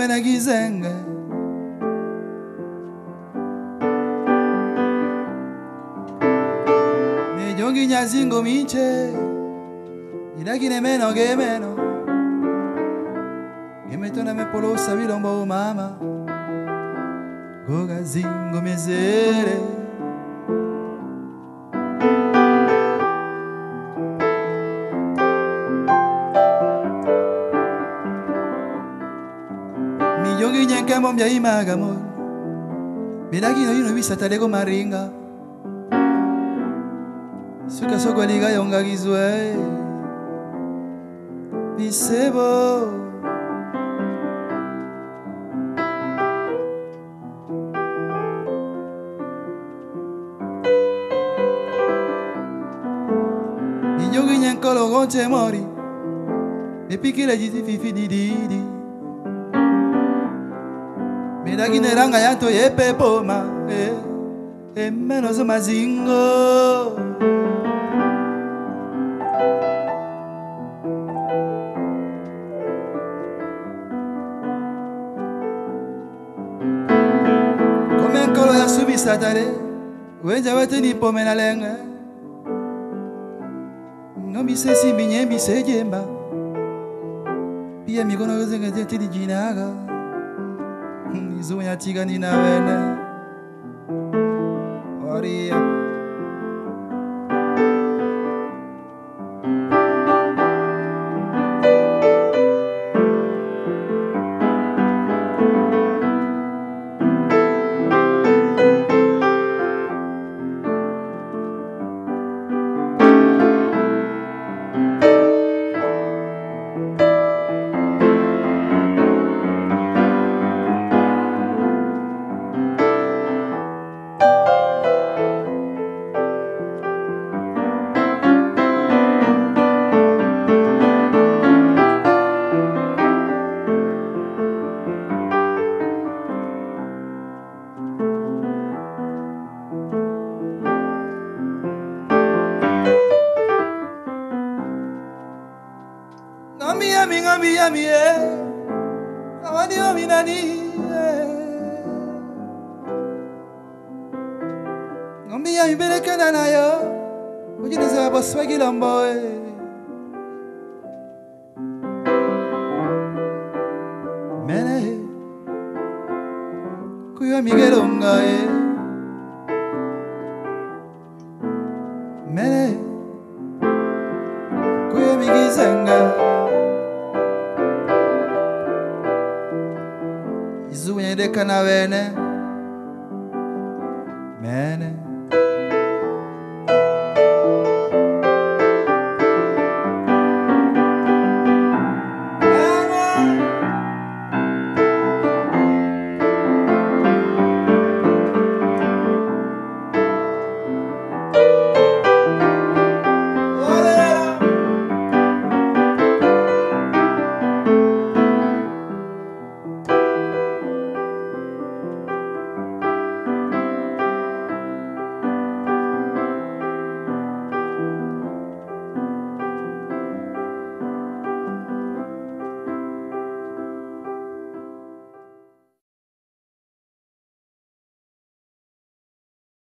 mena gizenga me jongi nyazingo minche inagine meno gemeno gemetona me polosa bilombo mama goga zingo mezere Yongi nyankamo mbya imagamo Minagino yino bisatalego maringa Suka soko liga yonga gizwe Bisebo Yongi nyankolo gonche mori Epikila jiti fifi dididi Midagi neranga yato yepe poma menos mazingo Come ancora ya subisatare Wenja wete ni pomena lenga No mi se si minye mi se jemba Pia mi kono zenga jeti di jinaga Izunya tiga ni na wena Oria Ngami yami Awani wami nani Ngami yami belekana na yo Ujine za baswagi lambo Mene Kuyo migelonga Mene Kuyo migizenga Izunya deka na wene Mene